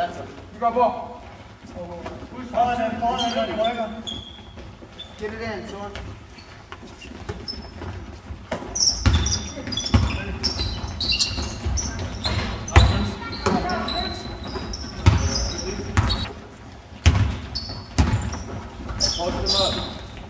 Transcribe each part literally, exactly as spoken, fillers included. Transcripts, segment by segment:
Vi går på. Foran den, foran den, den rykker. Get it in, son. Hold dem op.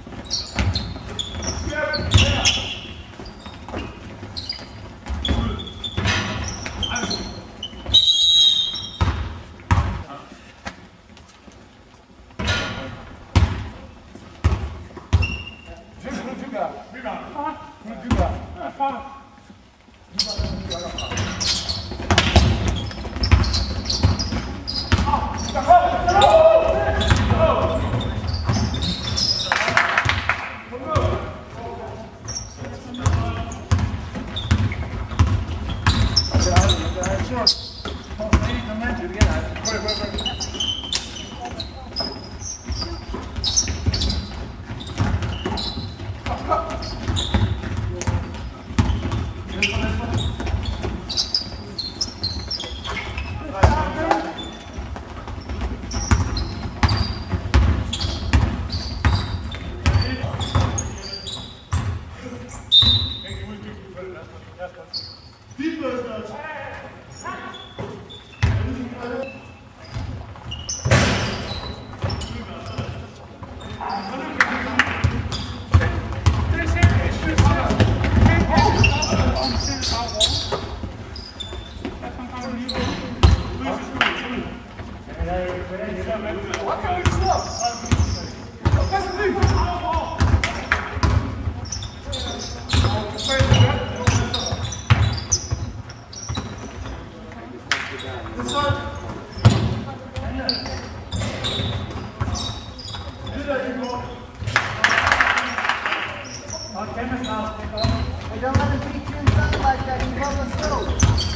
Don't let him beat you inside like that. You love us through.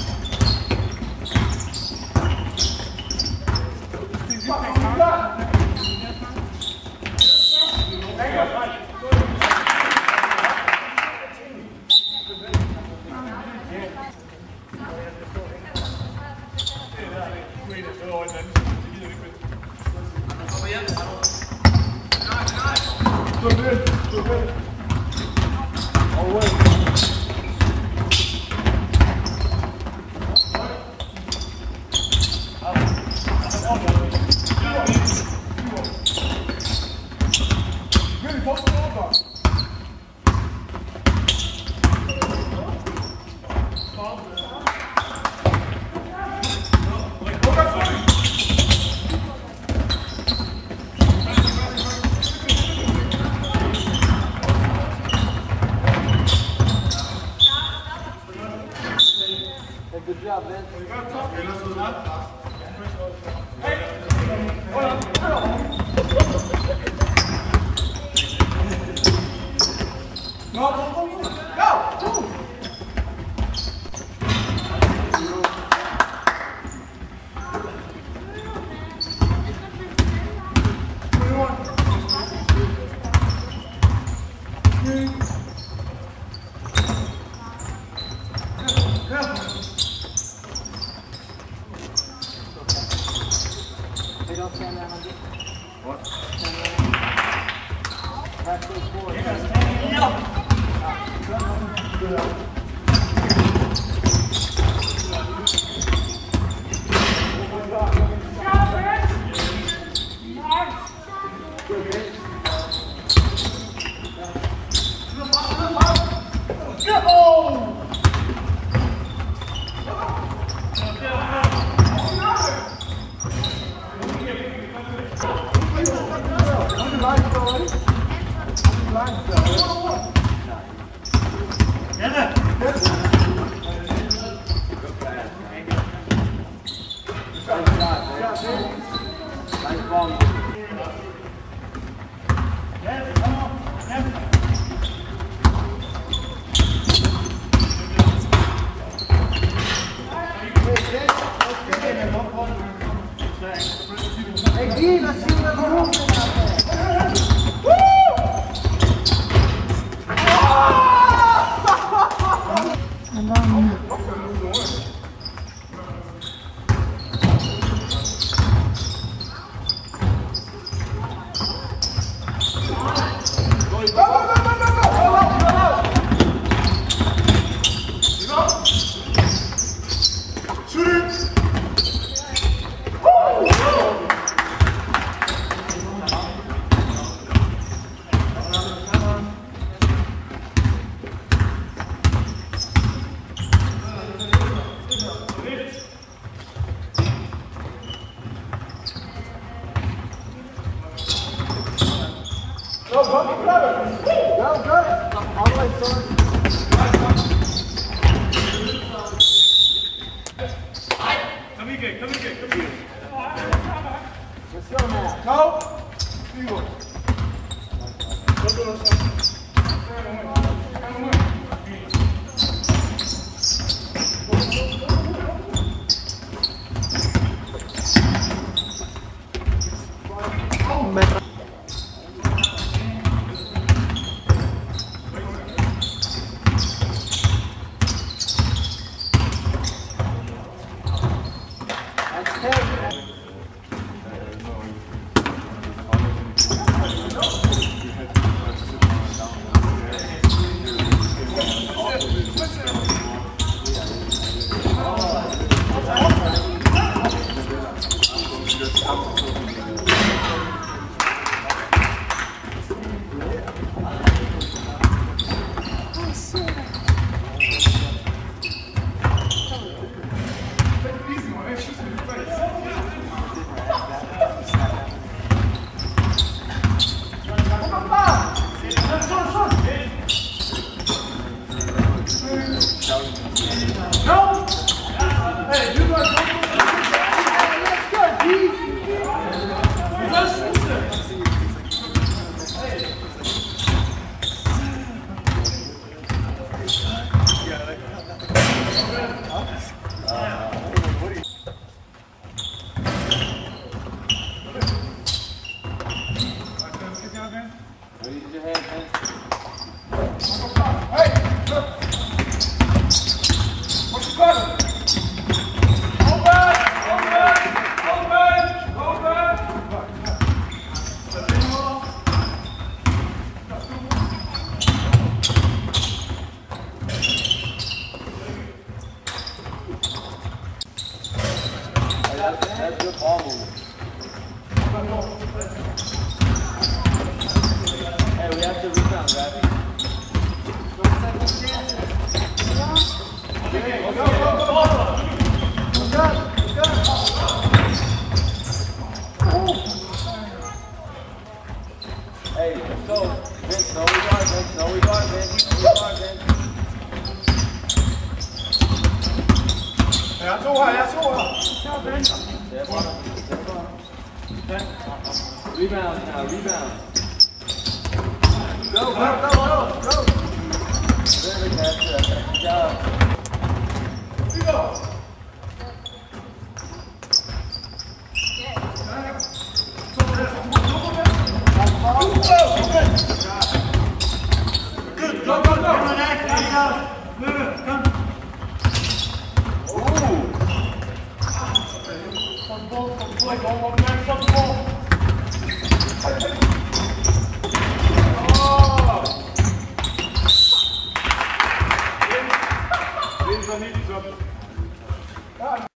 Good job, man. What? Go, go. All the way, son. Come here, come here, come here. Let's go now. Go. Figo. That's good ball movement. Hey, we have to rebound, right? Go, go, go, go. Look up, look up. Hey, let's go. Vince, no we guard, Vince. No we guard, Vince. No we guard, Vince. Ja, zo hard, ja, zo hard. Rebound now, rebound. Go, go, go, go, go. Very good, good job. Here we go. Good, go, go, go. Move it, come. Ball, ball, ball, ball, ball, ball, ball. Oh! Links, links, links, links.